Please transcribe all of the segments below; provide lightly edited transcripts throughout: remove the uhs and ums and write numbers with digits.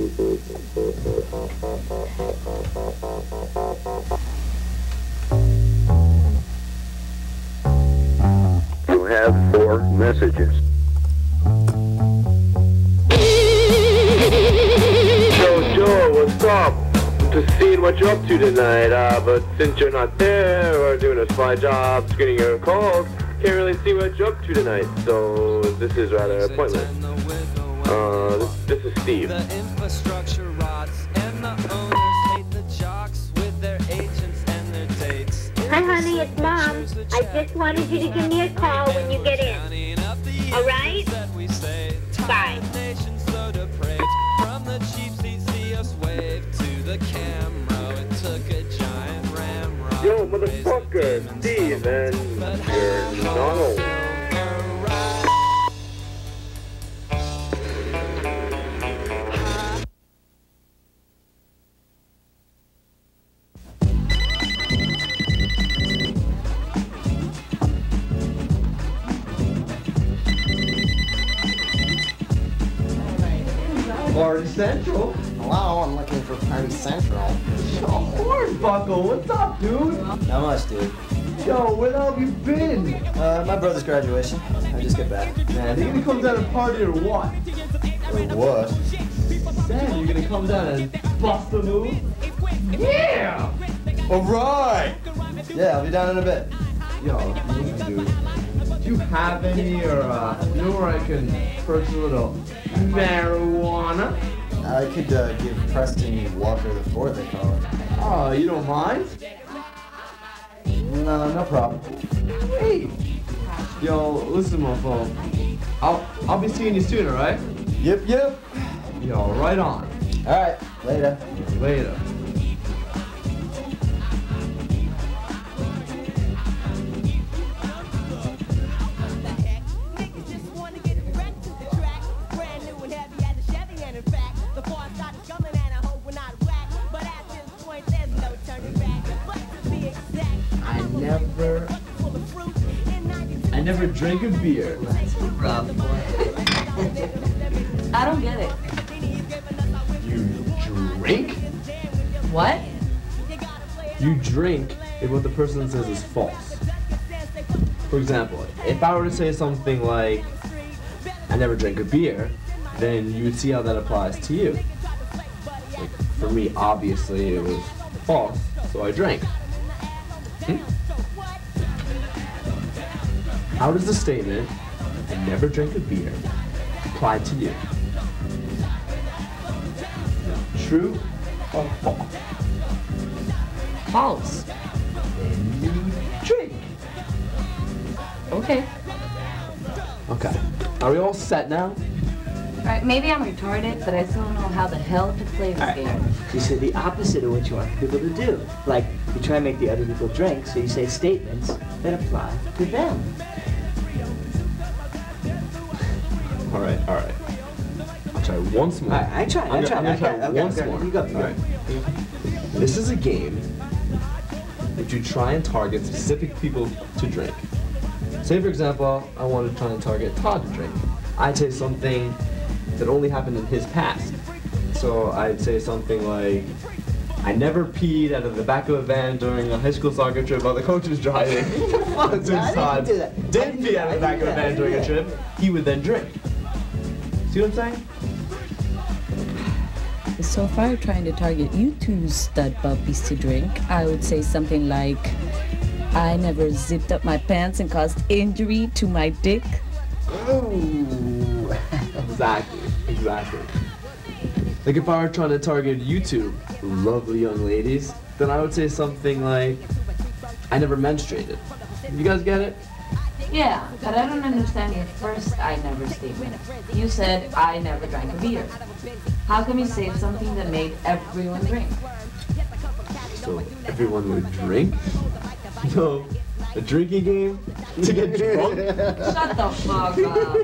You have 4 messages. Yo, Joe, what's up? I'm just seeing what you're up to tonight, but since you're not there or doing a spy job, screening your calls, can't really see what you're up to tonight, so this is rather pointless. This is Steve. The infrastructure rots and the owners hate the jocks with their agents and their dates. Hi honey, it's Mom. I just wanted you to give me a call when you get in. Alright? Bye. From the cheap seats, see us wave to the camera. It took a giant ramrod. Yo, motherfucker, Steve, and you're not old. Party Central? Hello, I'm looking for Party Central. Of course, Bucko. What's up, dude? Not much, dude. Yo, where the hell have you been? My brother's graduation. I just get back. Man, you gonna come down and party or what? Or what? Sam, you gonna come down and bust a move? Yeah! Alright! Yeah, I'll be down in a bit. Yo, dude. Do you have any, or, you know where I can purchase a little marijuana? I could give Preston Walker the Fourth, they call it. Oh, you don't mind? No, no problem. Hey! Yo, listen, my phone. I'll be seeing you soon, alright? Yep, yep. Yo, right on. Alright, later. Later. I never drank a beer. I don't get it. You drink? What? You drink if what the person says is false. For example, if I were to say something like, I never drank a beer, then you would see how that applies to you. Like, for me, obviously, it was false, so I drank. How does the statement, I never drank a beer, apply to you? True or false? False. Then you drink. Okay. Okay. Are we all set now? Alright, maybe I'm retarded, but I still don't know how the hell to play this game. You say the opposite of what you want people to do. Like, you try and make the other people drink, so you say statements that apply to them. Alright. I'll try once more. Alright, I try. I'm gonna try Okay, once more. You go. Alright. This is a game which you try and target specific people to drink. Say, for example, I want to try and target Todd to drink. I'd say something that only happened in his past. So I'd say something like, I never peed out of the back of a van during a high school soccer trip while the coach was driving. Since Todd did pee out of the back of a van during a trip, he would then drink. See what I'm saying? So far, trying to target you two stud puppies to drink, I would say something like, I never zipped up my pants and caused injury to my dick. Ooh. Exactly. Like if I were trying to target you two lovely young ladies, then I would say something like, I never menstruated. You guys get it? Yeah, but I don't understand your first I never statement. You said I never drank a beer. How come you say something that made everyone drink? So everyone would drink? No, a drinking game to get drunk? Shut the fuck up.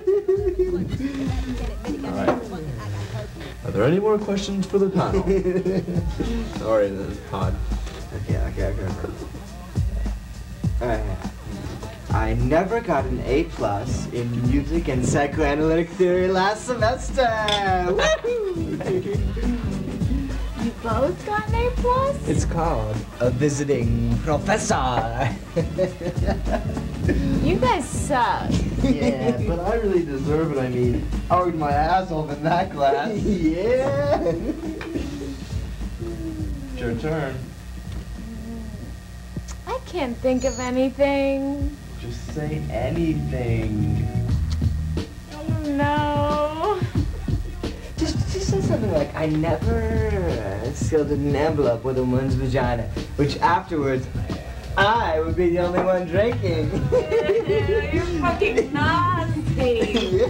Alright. Are there any more questions for the panel? Sorry then, Todd. Okay. I never got an A+ in music and psychoanalytic theory last semester. Woohoo! You both got an A+? It's called a visiting professor. You guys suck. Yeah, but I really deserve it. I mean, I worked my ass off in that class. Yeah. It's your turn. I can't think of anything. Just say anything. No. Just say something like, I never sealed an envelope with a woman's vagina, which afterwards, I would be the only one drinking. You're fucking nasty.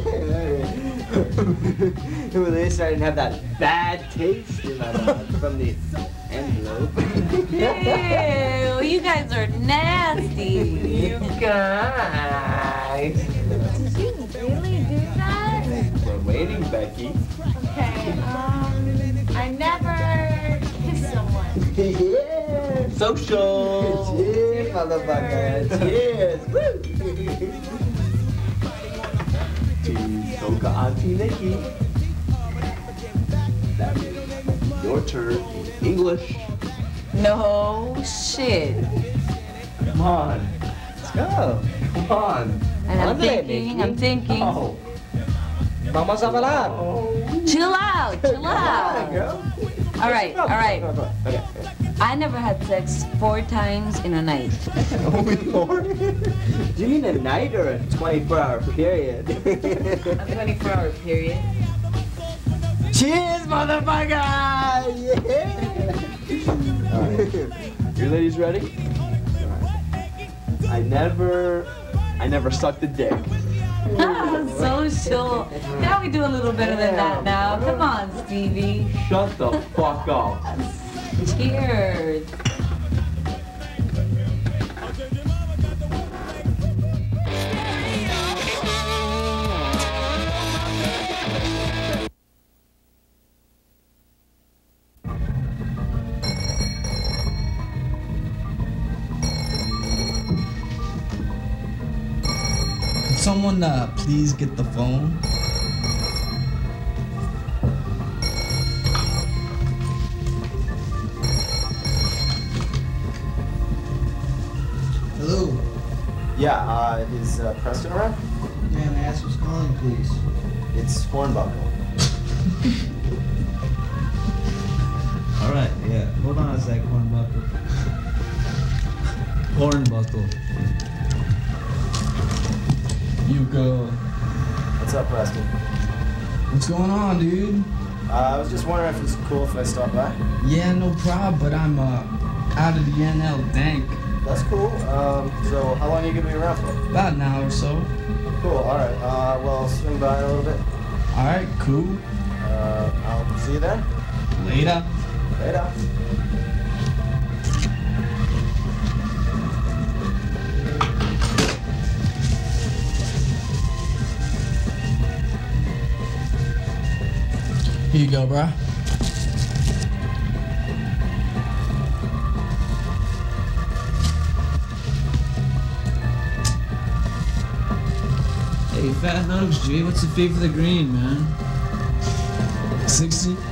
Well, they started to have that bad taste in my mouth from the envelope. Ew, you guys are nasty. You guys. Did you really do that? We're waiting, Becky. Okay, I never kissed someone. Yeah. Social. Cheers, motherfucker. Cheers. Woo. To Soka Auntie Nikki. That is your turn in English. No shit. Come on. Let's go. Come on. And I'm Andre, thinking, Nikki. I'm thinking. Oh. Vamos a hablar. Chill out, chill Come on, out. girl. All right, all right. Okay. I never had sex 4 times in a night. Only 4? Do you mean a night or a 24-hour period? A 24-hour period. Cheers, motherfucker! Yeah! Alright. You ladies ready? I never sucked a dick. Social. Now we do a little better than that now. Come on, Stevie. Shut the fuck up. Cheers. Could someone please get the phone? Hello. Yeah, is Preston around? Yeah, may I ask who's calling, please? It's Hornbuckle. All right, yeah. Hold on a sec, Hornbuckle. Hornbuckle. You go. What's up, Preston? What's going on, dude? I was just wondering if it's cool if I stop by. Yeah, no problem, but I'm out of the NL Dank. That's cool. So how long are you gonna be around for? About an hour or so. Cool. All right. Well, swing by a little bit. All right, cool. I'll see you then. Later. Later. Here you go, bruh. Hey, Fat Nose G, what's the fee for the green, man? 60?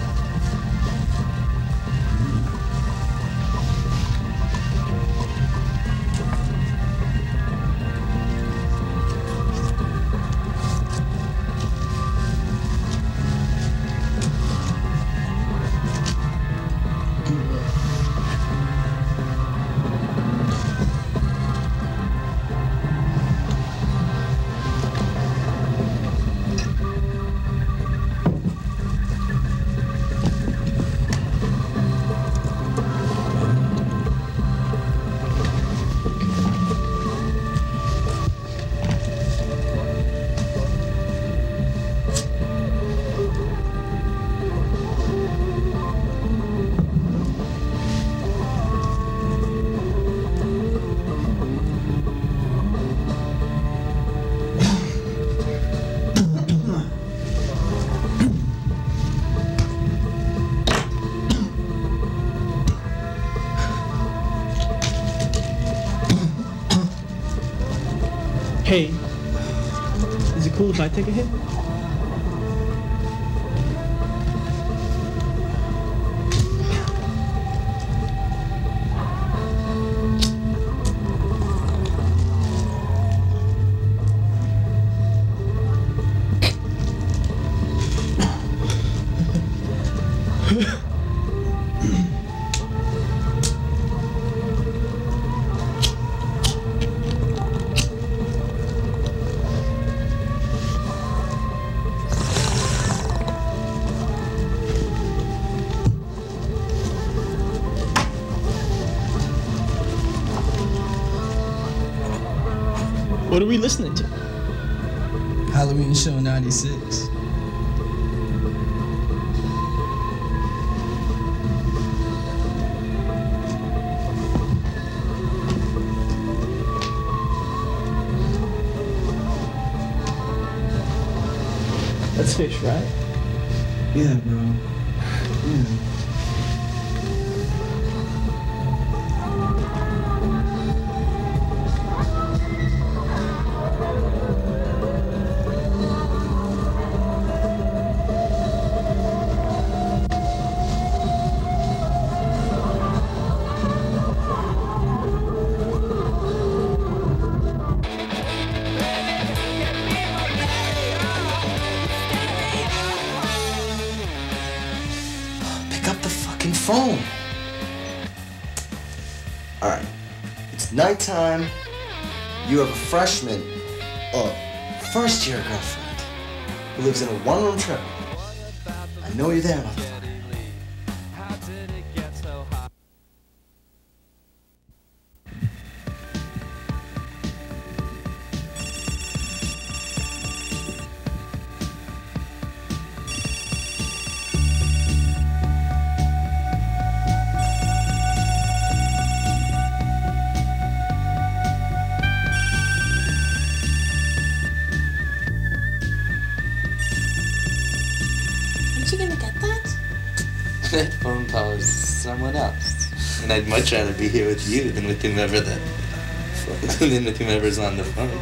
Hey, is it cool if I take a hit? What are we listening to? Halloween Show 96. That's Fish, right? Yeah, bro. Yeah. Phone. Alright. It's nighttime. You have a freshman, first year girlfriend who lives in a one-room trailer. I know you're there, motherfucker. That phone call is someone else. And I'd much rather be here with you than with whomever's on the phone.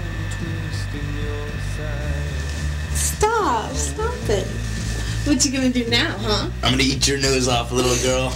Stop it. What you gonna do now, huh? I'm gonna eat your nose off, little girl.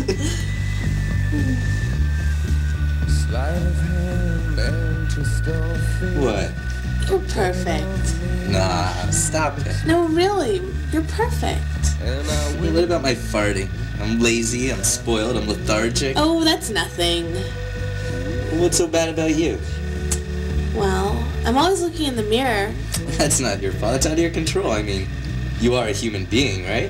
What? You're perfect. Nah, stop it. No, really, you're perfect. Hey, what about my farting? I'm lazy, I'm spoiled, I'm lethargic. Oh, that's nothing. What's so bad about you? Well, I'm always looking in the mirror. That's not your fault, it's out of your control. I mean, you are a human being, right?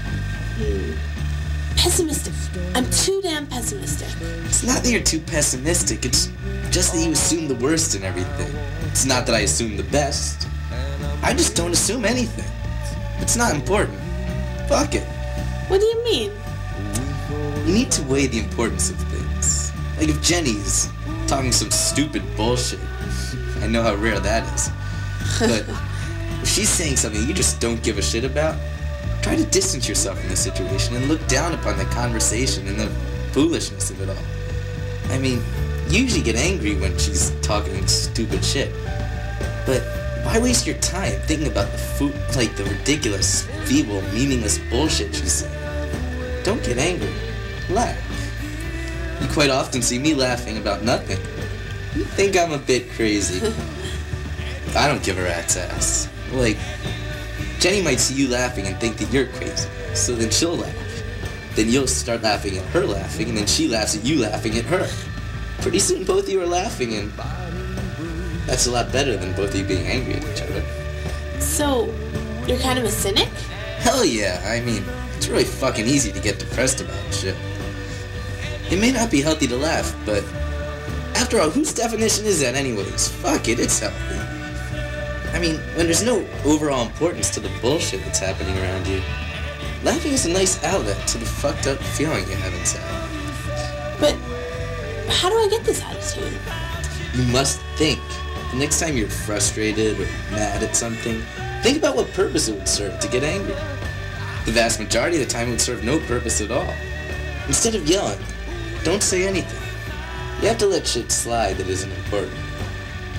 Pessimistic. I'm too damn pessimistic. It's not that you're too pessimistic, it's just that you assume the worst in everything. It's not that I assume the best. I just don't assume anything. It's not important. Fuck it. What do you mean? You need to weigh the importance of things. Like if Jenny's talking some stupid bullshit, I know how rare that is. But if she's saying something you just don't give a shit about, try to distance yourself from the situation and look down upon the conversation and the foolishness of it all. I mean, you usually get angry when she's talking stupid shit. But why waste your time thinking about the ridiculous, feeble, meaningless bullshit she's saying? Don't get angry. Laugh. You quite often see me laughing about nothing. You think I'm a bit crazy. I don't give a rat's ass. Like, Jenny might see you laughing and think that you're crazy, so then she'll laugh. Then you'll start laughing at her laughing, and then she laughs at you laughing at her. Pretty soon both of you are laughing, and that's a lot better than both of you being angry at each other. So, you're kind of a cynic? Hell yeah, I mean, it's really fucking easy to get depressed about shit. It may not be healthy to laugh, but after all, whose definition is that anyways? Fuck it, it's healthy. I mean, when there's no overall importance to the bullshit that's happening around you, laughing is a nice outlet to the fucked up feeling you have inside. But how do I get this attitude? You must think. The next time you're frustrated or mad at something, think about what purpose it would serve to get angry. The vast majority of the time it would serve no purpose at all. Instead of yelling, don't say anything. You have to let shit slide that isn't important.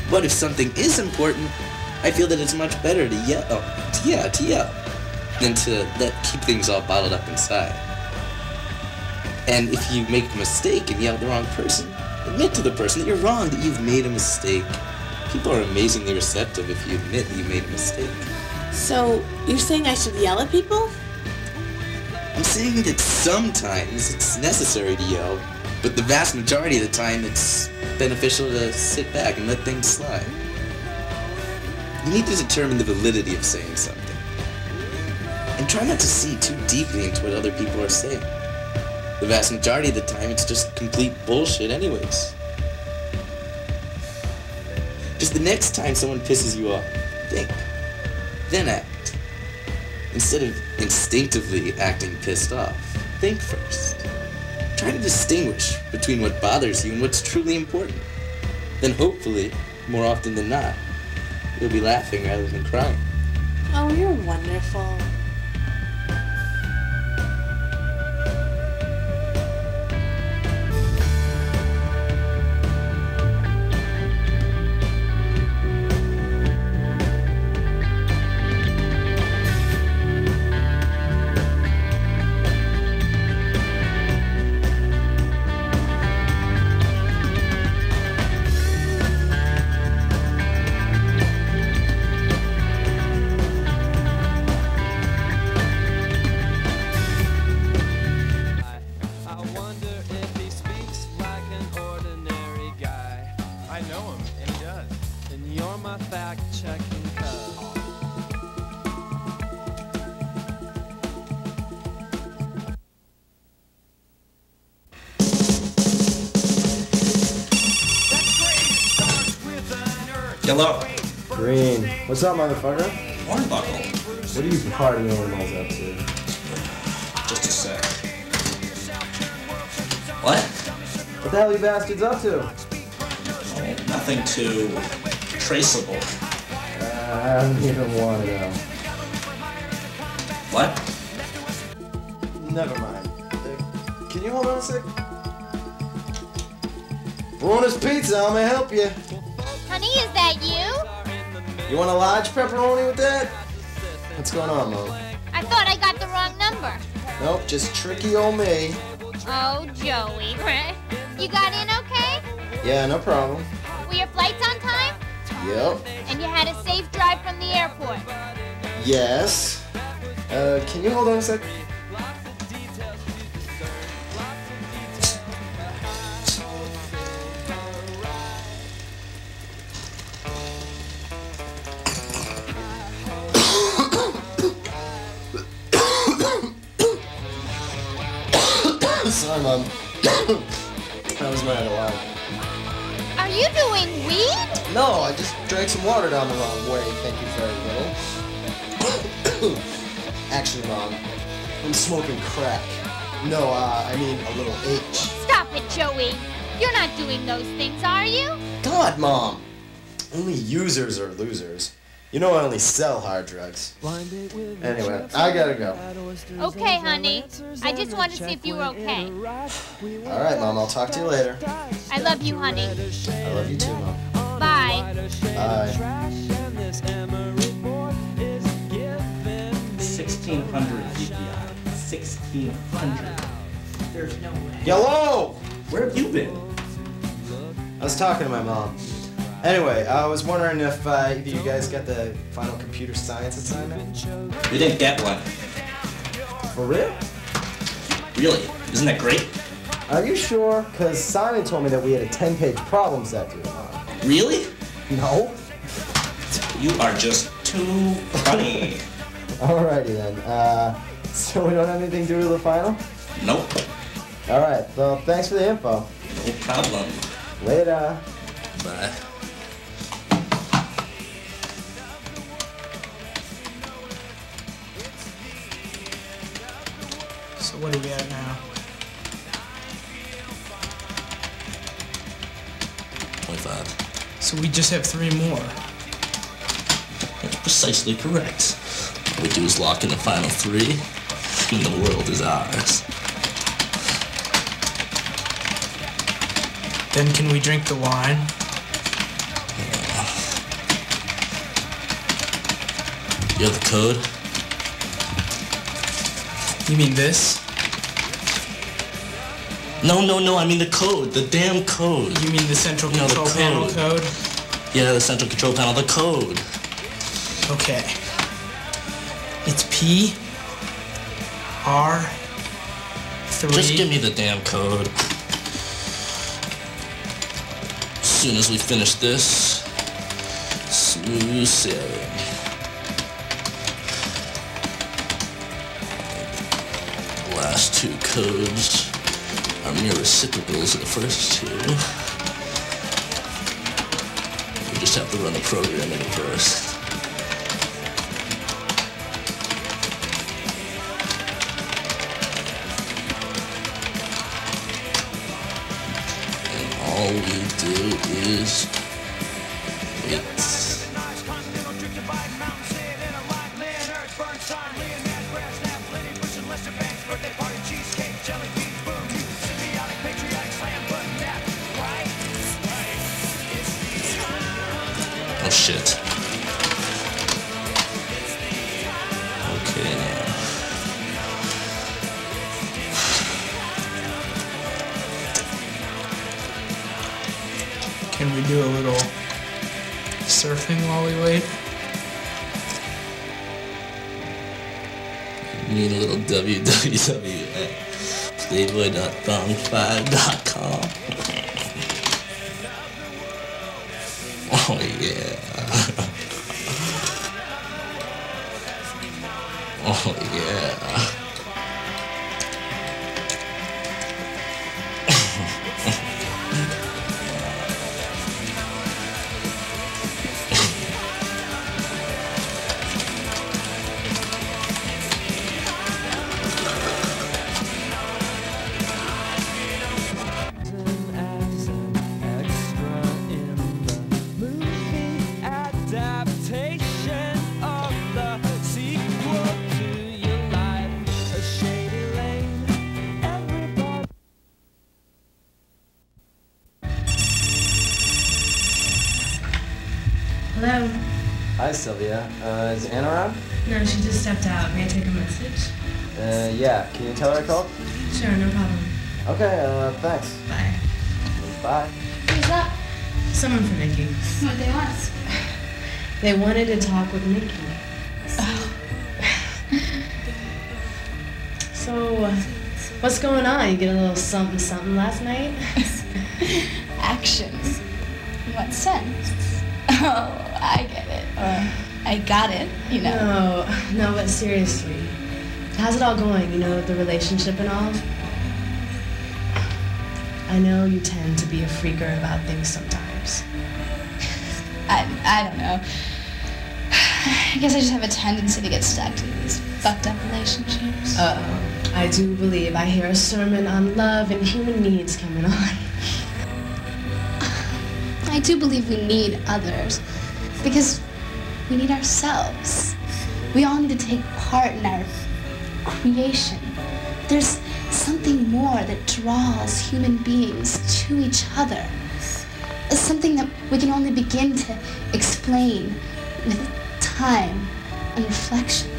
But if something is important, I feel that it's much better to yell, than to keep things all bottled up inside. And if you make a mistake and yell at the wrong person, admit to the person that you're wrong, that you've made a mistake. People are amazingly receptive if you admit that you made a mistake. So, you're saying I should yell at people? I'm saying that sometimes it's necessary to yell, but the vast majority of the time it's beneficial to sit back and let things slide. You need to determine the validity of saying something. And try not to see too deeply into what other people are saying. The vast majority of the time it's just complete bullshit anyways. Just the next time someone pisses you off, think. Then act. Instead of instinctively acting pissed off, think first. Try to distinguish between what bothers you and what's truly important. Then hopefully, more often than not, you'll be laughing rather than crying. Oh, you're wonderful. Yellow. Green. What's up, motherfucker? Hornbuckle. What are you party animals up to? Just a sec. What? What the hell are you bastards up to? Oh, nothing too traceable. I don't even want to know. What? Never mind. Can you hold on a sec? Bruno's Pizza, how may I help you? Honey, is that you? You want a large pepperoni with that? What's going on, Mom? I thought I got the wrong number. Nope, just tricky old me. Oh, Joey. You got in okay? Yeah, no problem. Were your flights on time? Yep. And you had a safe drive from the airport? Yes. Can you hold on a sec? Sorry, Mom. That was mad aloud. Are you doing weed? No, I just drank some water down the wrong way. Thank you very little. Actually, Mom, I'm smoking crack. No, I mean a little H. Stop it, Joey. You're not doing those things, are you? God, Mom. Only users are losers. You know I only sell hard drugs. Anyway, I gotta go. Okay, honey. I just wanted to see if you were okay. Alright, Mom, I'll talk to you later. I love you, honey. I love you too, Mom. Bye. Bye. 1,600 DPI. 1,600. There's no way. Yellow! Where have you been? I was talking to my mom. Anyway, I was wondering if either you guys got the final computer science assignment? We didn't get one. For real? Really? Isn't that great? Are you sure? Because Simon told me that we had a 10-page problem set due tomorrow. Really? No. You are just too funny. Alrighty then. So we don't have anything due to the final? Nope. Alright, well, thanks for the info. No problem. Later. Bye. So what are we at now? 25. So we just have 3 more. That's precisely correct. All we do is lock in the final 3, and the world is ours. Then can we drink the wine? Yeah. You have the code? You mean this? No, I mean the code, the damn code. You mean the central control panel code? Yeah, the central control panel, the code. Okay. It's P R 3. Just give me the damn code. As soon as we finish this, smooth sailing. The last two codes are mere reciprocals of the first two. We just have to run the program in reverse. And all we do is wait. Oh shit. Okay now. Can we do a little surfing while we wait? You need a little www.playboy.thong5.com. Oh yeah. Oh yeah. Hello? Hi, Sylvia. Is Anna around? No, she just stepped out. May I take a message? Yeah. Can you tell her I called? Sure, no problem. Okay, thanks. Bye. Bye. Who's up? Someone for Nikki. What they want? They wanted to talk with Nikki. Oh. So, what's going on? You get a little something last night? Action. In what sense? Oh, I get it. Or I got it, you know. No, but seriously. How's it all going, you know, the relationship and all? I know you tend to be a freaker about things sometimes. I don't know. I guess I just have a tendency to get stuck to these fucked up relationships. Uh-oh. I do believe I hear a sermon on love and human needs coming on. I do believe we need others because we need ourselves. We all need to take part in our creation. There's something more that draws human beings to each other. Something that we can only begin to explain with time and reflection.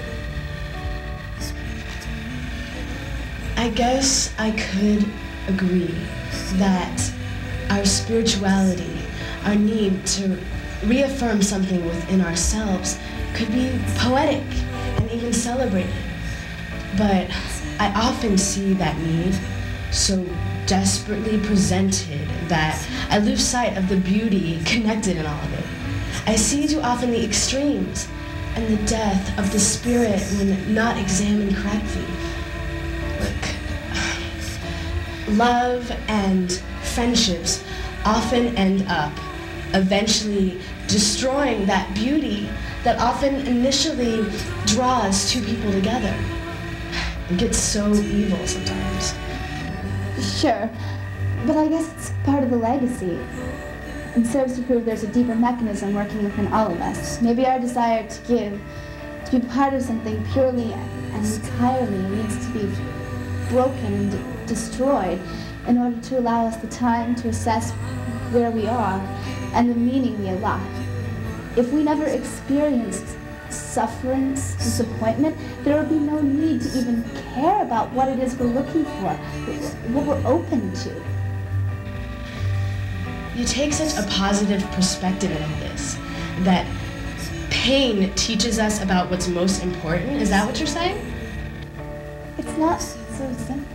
I guess I could agree that our spirituality, our need to reaffirm something within ourselves could be poetic and even celebrated. But I often see that need so desperately presented that I lose sight of the beauty connected in all of it. I see too often the extremes and the death of the spirit when not examined correctly. Look, love and friendships often end up eventually destroying that beauty that often initially draws two people together. It gets so evil sometimes. Sure, but I guess it's part of the legacy. It serves to prove there's a deeper mechanism working within all of us. Maybe our desire to give, to be part of something purely and entirely needs to be broken and destroyed in order to allow us the time to assess where we are and the meaning we allow. If we never experienced sufferance, disappointment, there would be no need to even care about what it is we're looking for, what we're open to. You take such a positive perspective in all this, that pain teaches us about what's most important. Is that what you're saying? It's not so simple.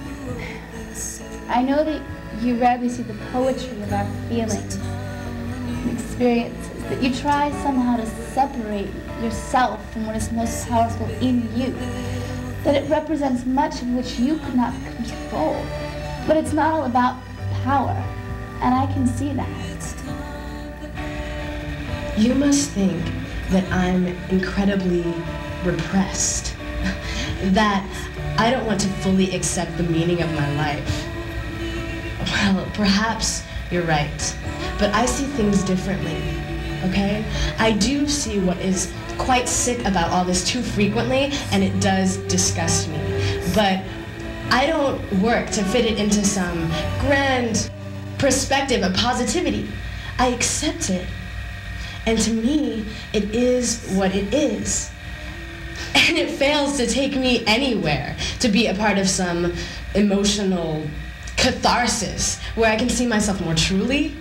I know that you rarely see the poetry of our feelings and experiences, that you try somehow to separate yourself from what is most powerful in you, that it represents much of which you could not control. But it's not all about power, and I can see that. You must think that I'm incredibly repressed, that I don't want to fully accept the meaning of my life. Well, perhaps you're right, but I see things differently, okay? I do see what is quite sick about all this too frequently, and it does disgust me. But I don't work to fit it into some grand perspective of positivity. I accept it. And to me, it is what it is. And it fails to take me anywhere to be a part of some emotional catharsis where I can see myself more truly.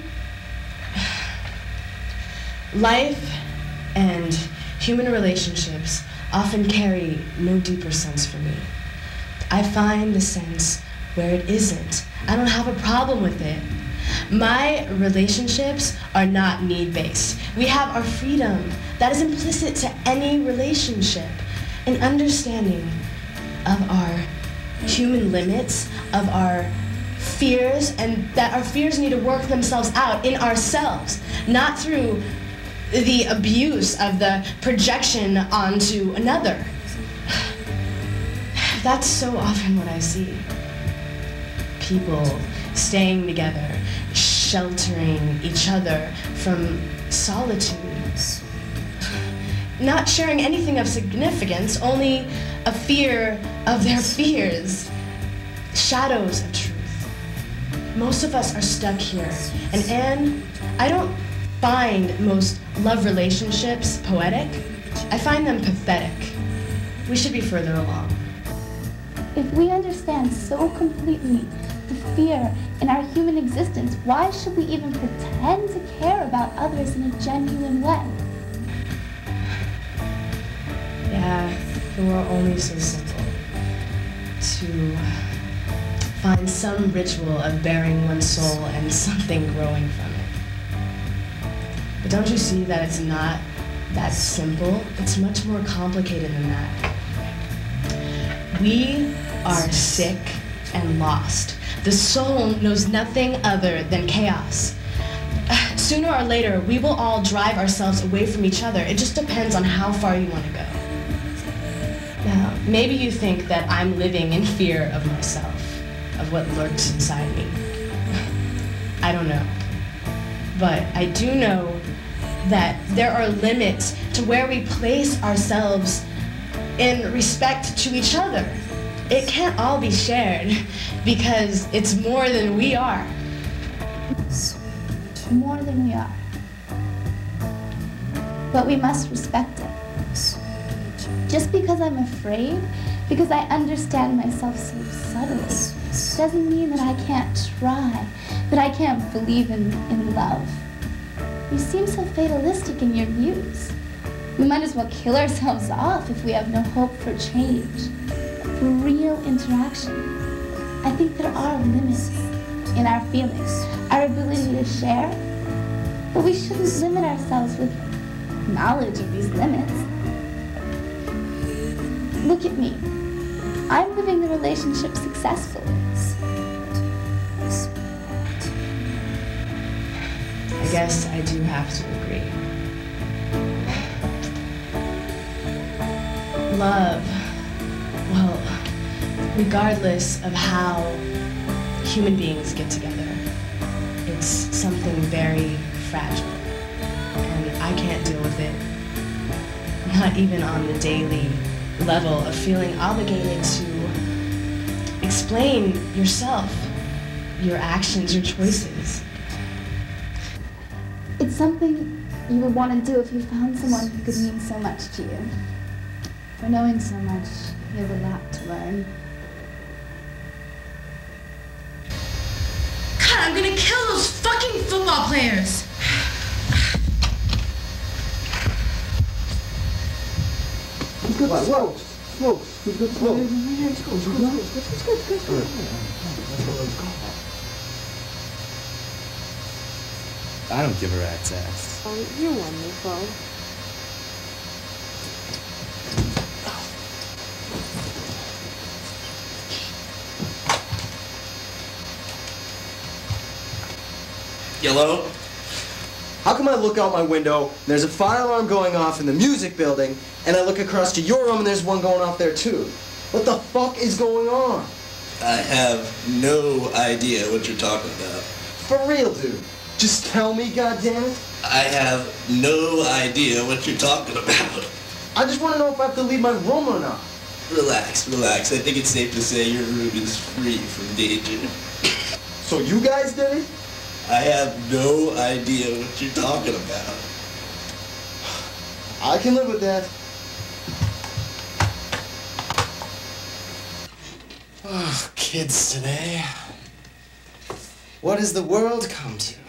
Life and human relationships often carry no deeper sense for me. I find the sense where it isn't. I don't have a problem with it. My relationships are not need-based. We have our freedom. That is implicit to any relationship. An understanding of our human limits, of our fears, and that our fears need to work themselves out in ourselves, not through the abuse of the projection onto another. That's so often what I see. People staying together, sheltering each other from solitude, not sharing anything of significance, only a fear of their fears, shadows of truth. Most of us are stuck here, and Anne, I don't find most love relationships poetic. I find them pathetic. We should be further along. If we understand so completely the fear in our human existence, why should we even pretend to care about others in a genuine way? Yeah, it were only so simple to find some ritual of bearing one's soul and something growing from it. But don't you see that it's not that simple? It's much more complicated than that. We are sick and lost. The soul knows nothing other than chaos. Sooner or later, we will all drive ourselves away from each other. It just depends on how far you want to go. Now, maybe you think that I'm living in fear of myself, of what lurks inside me. I don't know. But I do know that there are limits to where we place ourselves in respect to each other. It can't all be shared because it's more than we are. More than we are. But we must respect it. Just because I'm afraid, because I understand myself so subtly, doesn't mean that I can't try, that I can't believe in love. You seem so fatalistic in your views. We might as well kill ourselves off if we have no hope for change, for real interaction. I think there are limits in our feelings, our ability to share, but we shouldn't limit ourselves with knowledge of these limits. Look at me. I'm living the relationship successfully. I guess I do have to agree. Love, well, regardless of how human beings get together, it's something very fragile, and I can't deal with it, not even on the daily level of feeling obligated to explain yourself, your actions, your choices. It's something you would want to do if you found someone who could mean so much to you. For knowing so much, you have a lot to learn. God, I'm gonna kill those fucking football players! Whoa, whoa, I don't give a rat's ass. Oh, you're wonderful. Yellow? How come I look out my window, and there's a fire alarm going off in the music building, and I look across to your room and there's one going off there too? What the fuck is going on? I have no idea what you're talking about. For real, dude. Just tell me, goddammit. I have no idea what you're talking about. I just want to know if I have to leave my room or not. Relax, relax. I think it's safe to say your room is free from danger. So you guys did it? I have no idea what you're talking about. I can live with that. Oh, kids today. What has the world come to?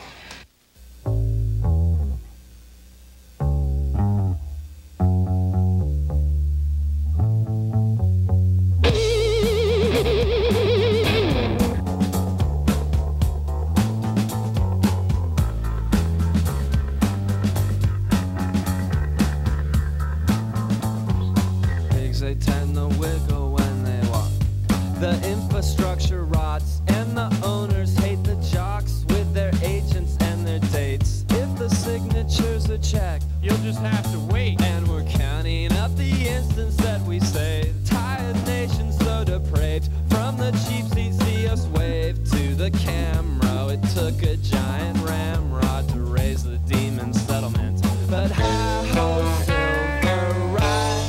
Pigs, they tend to wiggle when they walk. The infrastructure rots, and the owners hate the jocks with their agents and their dates. If the signatures are checked, you'll just have to wait. And we're counting up the instants that we say. Tired nation so depraved. From the cheap seats, see us wave to the camera. It took a giant ramrod to raise the demon settlement. But hi-ho, silver ride.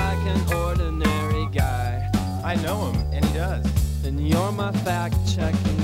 Fact checking